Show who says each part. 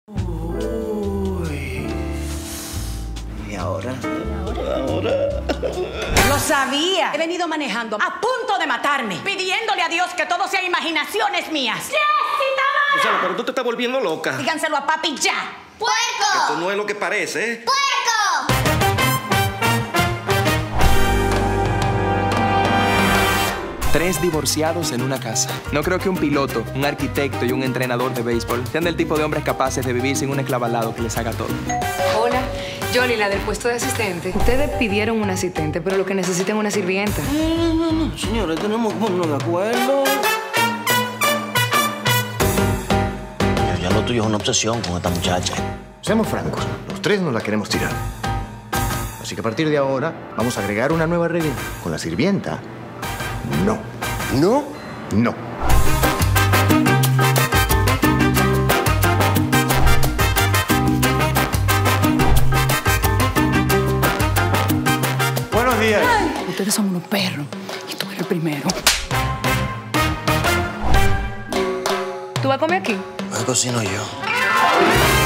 Speaker 1: Uy. ¿Y ahora?
Speaker 2: Lo sabía. He venido manejando a punto de matarme, pidiéndole a Dios que todo sean imaginaciones mías. ¡Jessy,
Speaker 1: Gisela, pero tú te estás volviendo loca.
Speaker 2: díganselo a papi ya.
Speaker 3: ¡Puerco!
Speaker 1: Esto no es lo que parece, ¿eh?
Speaker 3: ¡Puerco!
Speaker 4: 3 divorciados en una casa. No creo que un piloto, un arquitecto y un entrenador de béisbol sean del tipo de hombres capaces de vivir sin un esclavo al lado que les haga todo.
Speaker 5: Hola, Yoli, la del puesto de asistente. Ustedes pidieron un asistente, pero lo que necesitan es una sirvienta.
Speaker 1: No, señores, tenemos que ponernos de acuerdo.
Speaker 6: Ya lo tuyo es una obsesión con esta muchacha.
Speaker 7: Seamos francos, los 3 nos la queremos tirar. Así que a partir de ahora vamos a agregar una nueva regla. Con la sirvienta, no.
Speaker 6: ¿No?
Speaker 7: No.
Speaker 1: Buenos días.
Speaker 5: Ustedes son unos perros y tú eres el primero. ¿Tú vas a comer aquí?
Speaker 6: Me cocino yo.